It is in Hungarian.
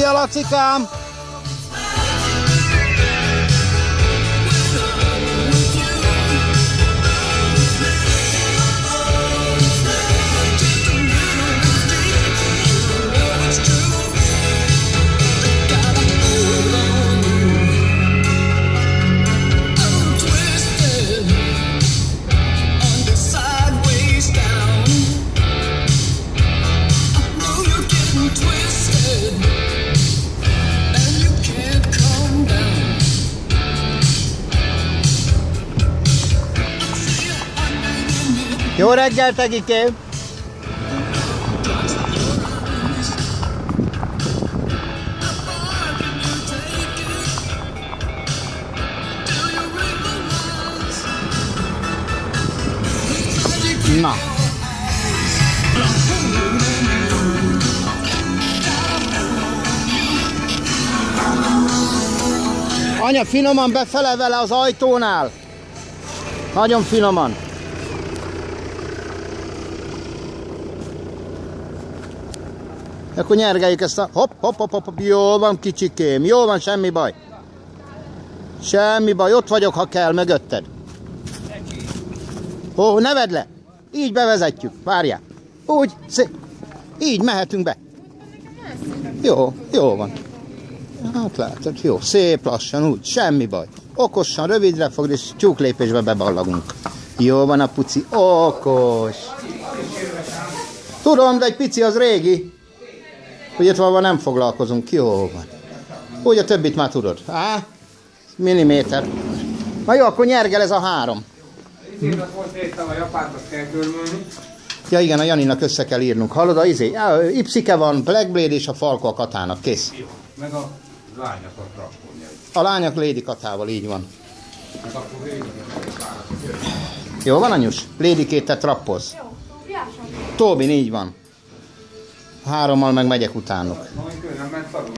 Szia, Lacikám! Jó reggelt, Egikém! Na! Anya, finoman befele vele az ajtónál! Nagyon finoman! Akkor nyergeljük ezt a... Hopp, hopp, hopp, hopp, jól van, kicsikém, jól van, semmi baj. Semmi baj, ott vagyok, ha kell, mögötted. Ó, ne vedd le! Így bevezetjük, várjál. Úgy, így mehetünk be. Jó, jó van. Hát látod, jó, szép lassan, úgy, semmi baj. Okosan, rövidre fog, és tyúklépésbe beballagunk. Jó van a puci, okos. Tudom, de egy pici az régi. Ugye valóban nem foglalkozunk, jó van. Úgy a többit már tudod. Á, milliméter. Na jó, akkor nyergel ez a 3. Ja igen, a Janinak össze kell írnunk. Hallod, a Ipszike van, Blackblade és a Falko a katának. Kész. Jó, meg a lányok a traktorja. A lányok Lady katával, így van. Jó van, anyus? Lady-két te trappoz. Tóbin, így van. 3-mal meg megyek utánuk.